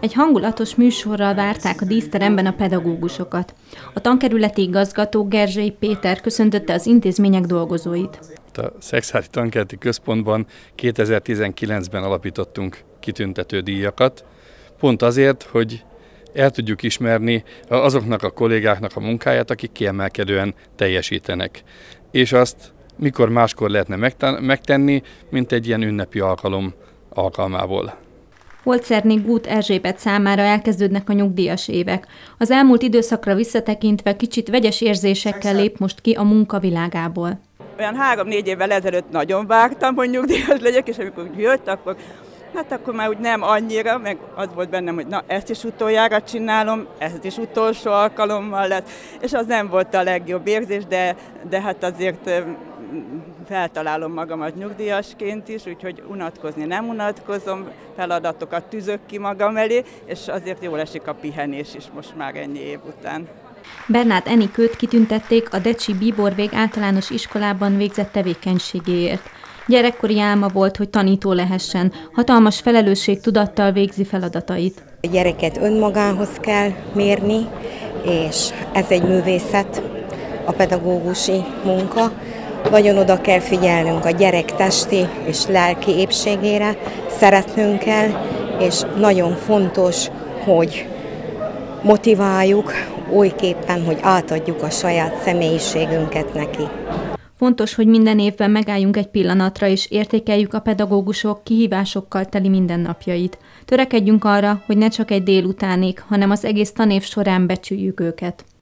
Egy hangulatos műsorral várták a díszteremben a pedagógusokat. A tankerületi igazgató Gerzsei Péter köszöntötte az intézmények dolgozóit. A Szekszárdi Tankerületi Központban 2019-ben alapítottunk kitüntető díjakat, pont azért, hogy el tudjuk ismerni azoknak a kollégáknak a munkáját, akik kiemelkedően teljesítenek. És azt mikor máskor lehetne megtenni, mint egy ilyen ünnepi alkalom alkalmából. Holczerné Gut Erzsébet számára elkezdődnek a nyugdíjas évek. Az elmúlt időszakra visszatekintve kicsit vegyes érzésekkel lép most ki a munkavilágából. Olyan 3-4 évvel ezelőtt nagyon vártam, hogy nyugdíjas legyek, és amikor jött, akkor már úgy nem annyira, meg az volt bennem, hogy na, ezt is utoljára csinálom, ezt is utolsó alkalommal lett, és az nem volt a legjobb érzés, de hát azért feltalálom magamat nyugdíjasként is, úgyhogy unatkozni nem unatkozom, feladatokat tűzök ki magam elé, és azért jól esik a pihenés is most már ennyi év után. Bernát Enikőt kitüntették a Decsi Bíborvég általános iskolában végzett tevékenységéért. Gyerekkori álma volt, hogy tanító lehessen, hatalmas felelősségtudattal végzi feladatait. A gyereket önmagához kell mérni, és ez egy művészet, a pedagógusi munka. Nagyon oda kell figyelnünk a gyerek testi és lelki épségére, szeretnünk kell, és nagyon fontos, hogy motiváljuk olyképpen, hogy átadjuk a saját személyiségünket neki. Fontos, hogy minden évben megálljunk egy pillanatra, és értékeljük a pedagógusok kihívásokkal teli mindennapjait. Törekedjünk arra, hogy ne csak egy délutánig, hanem az egész tanév során becsüljük őket.